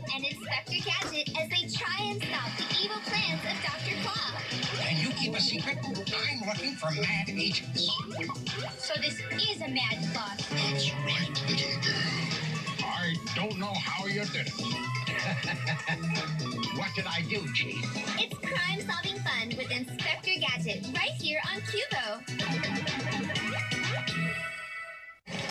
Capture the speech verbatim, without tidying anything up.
and Inspector Gadget as they try and stop the evil plans of Doctor Claw. And you keep a secret? I'm looking for mad agents. So this is a mad plot. That's right, little girl. I don't know how you did it. What did I do, Chief? It's crime-solving fun with Inspector Gadget, right